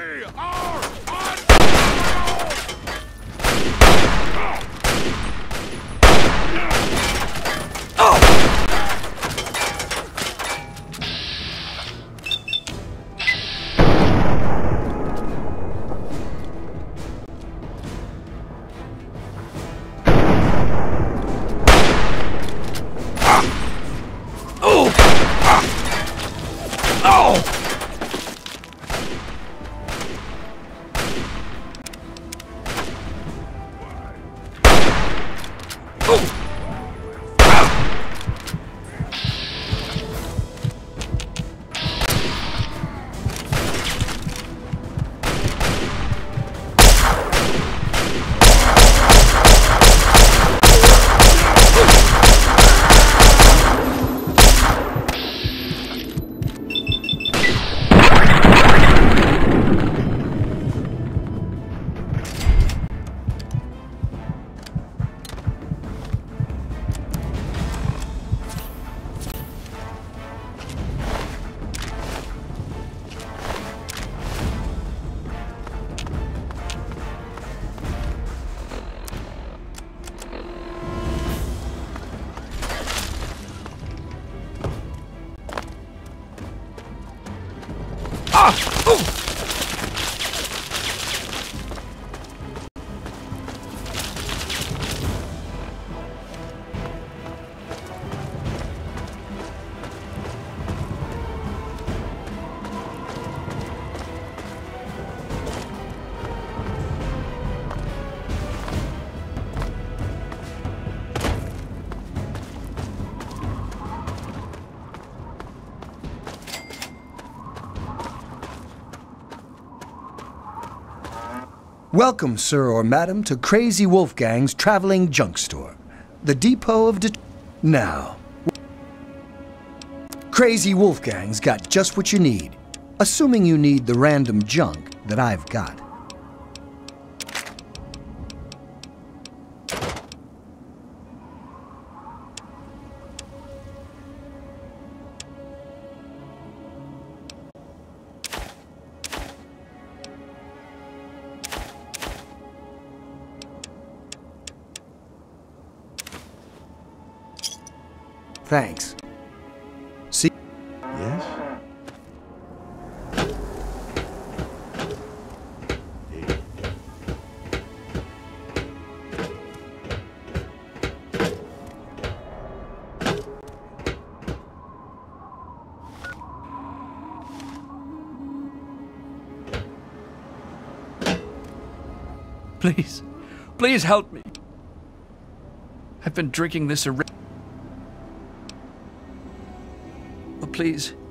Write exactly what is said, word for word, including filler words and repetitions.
Welcome, sir or madam, to Crazy Wolfgang's traveling junk store, the depot of Det- Now, Crazy Wolfgang's got just what you need, assuming you need the random junk that I've got. Thanks. See? Yes? Please, please help me. I've been drinking this already. Please,